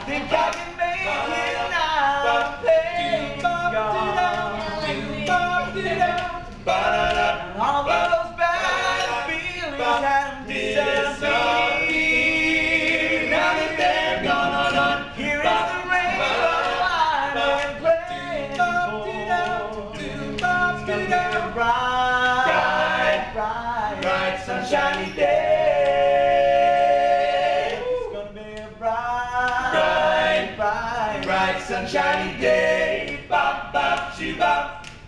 Think I can make it now. Pain's gone. And all those bad feelings have disappeared. Now that they're gone, here is the rainbow I've been praying for. It's gonna be a bright, sunshiny day. It's gonna be a bright, sunshiny day. Bop, bop, shoo, bop.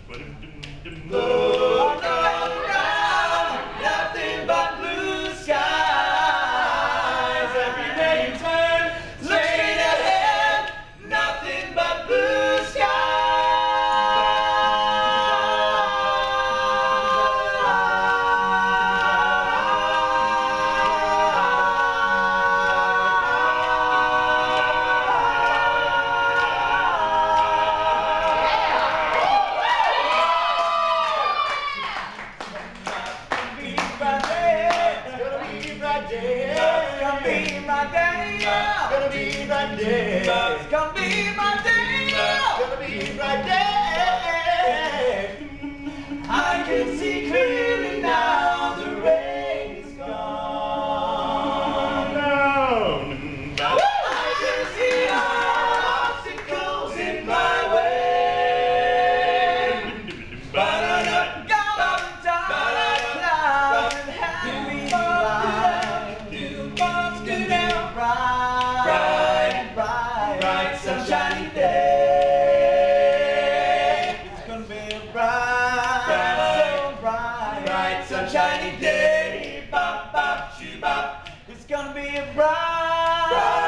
Looking around, nothing but blue skies. Everywhere you turn, look straight ahead, nothing but blue It's gonna be my day. It's gonna be my day. I can see clearly now. The rain's gone. I can see obstacles in my way. Got up on top of the clouds and had me bright, sunshiny day. It's gonna be a bright, sunshiny day. Bop, bop, shoo, bop. It's gonna be a bright